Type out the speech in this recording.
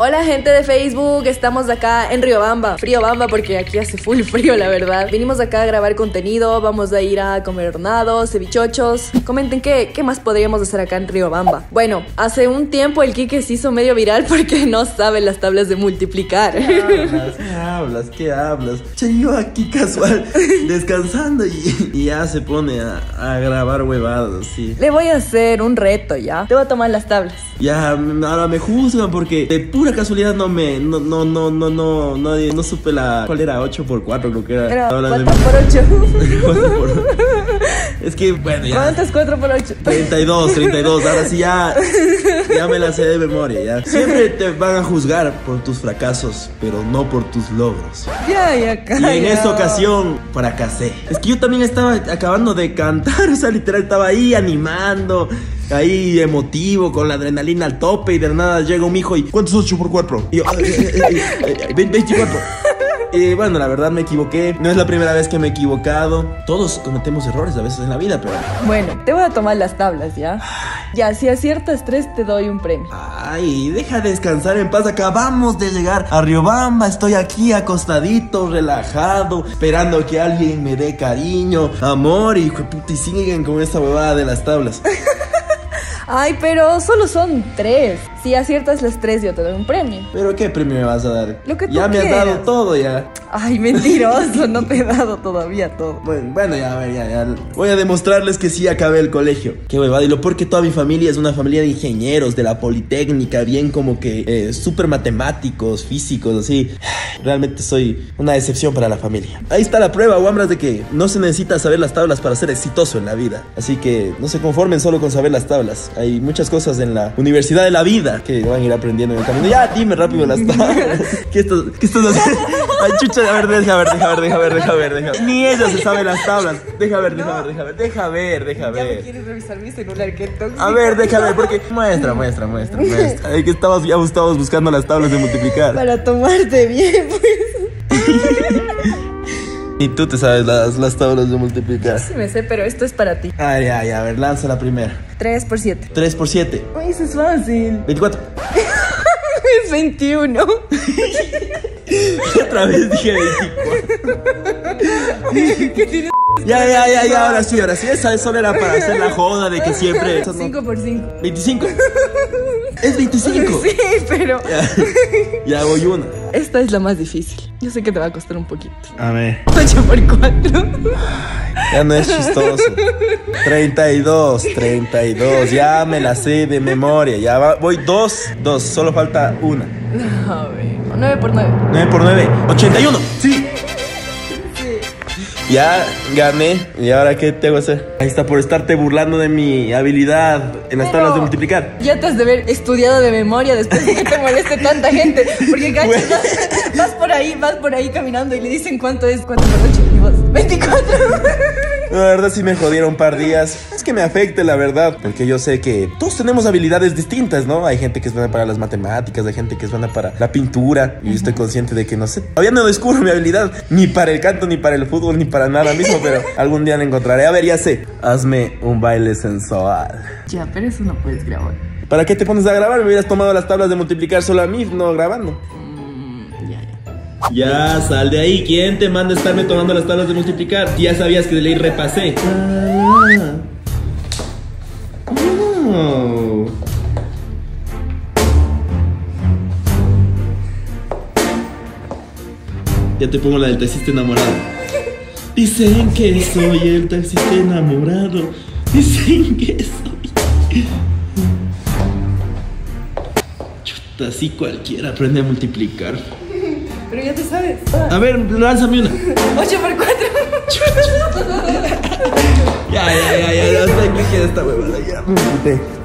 Hola gente de Facebook, estamos acá en Riobamba, Friobamba porque aquí hace full frío la verdad. Vinimos acá a grabar contenido, vamos a ir a comer hornados, cevichochos. Comenten qué más podríamos hacer acá en Riobamba. Bueno, hace un tiempo el Kike se hizo medio viral porque no sabe las tablas de multiplicar. ¿Qué hablas? Che, yo aquí casual, descansando y ya se pone a grabar huevadas, sí. Le voy a hacer un reto, ¿ya? Te voy a tomar las tablas. Ya, ahora me juzgan porque de pura casualidad no supe ¿cuál era? 8x4 creo que era. Era 4x8. Es que, bueno, ya. ¿Cuánto es 4x8? 32, ahora sí ya me la sé de memoria, ya. Siempre te van a juzgar por tus fracasos, pero no por tus logros. Ya, calla. Y en esta ocasión fracasé. Es que yo también estaba acabando de cantar, o sea, literal estaba ahí animando, ahí emotivo, con la adrenalina al tope, y de nada llega un hijo y ¿cuánto es 8x4? Y yo, 24. Y bueno, la verdad me equivoqué. No es la primera vez que me he equivocado. Todos cometemos errores a veces en la vida, pero... Bueno, te voy a tomar las tablas, ¿ya? Ya, si aciertas 3 te doy un premio. Ay, deja de descansar en paz. Acabamos de llegar a Riobamba. Estoy aquí acostadito, relajado, esperando que alguien me dé cariño, amor, y siguen con esta huevada de las tablas. Ay, pero solo son 3. Si aciertas las 3 yo te doy un premio. ¿Pero qué premio me vas a dar? Lo que tú ya me quieras. has dado todo ya. Ay, mentiroso, no te he dado todavía todo. Bueno, ya, a ver, ya. Voy a demostrarles que sí acabé el colegio. Qué huevada. Y lo peor que toda mi familia es una familia de ingenieros de la Politécnica, bien como que súper matemáticos, físicos, así. Realmente soy una decepción para la familia. Ahí está la prueba, guambras, de que no se necesita saber las tablas para ser exitoso en la vida. Así que no se conformen solo con saber las tablas. Hay muchas cosas en la universidad de la vida que van a ir aprendiendo en el camino. Ya, dime rápido las tablas. ¿Qué estás haciendo? Ay, chucha, a ver, deja ver. Ni ella se sabe las tablas. Deja ver. Ya me quieres revisar mi celular, qué tóxico. A ver, deja ver, porque... Muestra. Ay, que estábamos buscando las tablas de multiplicar. Para tomarte bien, pues. Y tú te sabes las tablas de multiplicar. Sí me sé, pero esto es para ti. Ay, a ver, lanza la primera. 3 por 7. 3 por 7. Ay, eso es fácil. 24. Es 21. Otra vez dije 24. ¿Qué tienes? Ya, ahora sí. Esa solo era para hacer la joda de que siempre... 5 por 5. 25. Es 25. Sí, pero... Ya voy una. Esta es la más difícil. Yo sé que te va a costar un poquito. A ver. 8 por 4. Ya no es chistoso. 32. Ya me la sé de memoria. Ya voy 2. Solo falta una. A ver. 9 por 9. 9 por 9. 81. Sí. Ya gané. ¿Y ahora qué tengo que hacer? Ahí está, por estarte burlando de mi habilidad en las tablas de multiplicar. Ya te has de haber estudiado de memoria después de que te moleste tanta gente. Porque cachas, vas por ahí caminando y le dicen cuánto es 4 por 8 y vos 24. La verdad sí me jodieron un par días. Es que me afecte, la verdad, porque yo sé que todos tenemos habilidades distintas, ¿no? Hay gente que es buena para las matemáticas, hay gente que es buena para la pintura. Y yo estoy consciente de que no sé. Todavía no descubro mi habilidad, ni para el canto, ni para el fútbol, ni para nada mismo, pero algún día la encontraré. A ver, ya sé. Hazme un baile sensual. Ya, pero eso no puedes grabar. ¿Para qué te pones a grabar? Me hubieras tomado las tablas de multiplicar solo a mí, no grabando. Ya, sal de ahí. ¿Quién te manda a estarme tomando las tablas de multiplicar? Ya sabías que de ley repasé. Ya te pongo la del taxista enamorado. Dicen que soy el taxista enamorado. Dicen que soy... Chuta, así cualquiera aprende a multiplicar. Pero ya te sabes. A ver, lánzame una. 8 por 4. Ya, hasta aquí queda esta huevada, ya.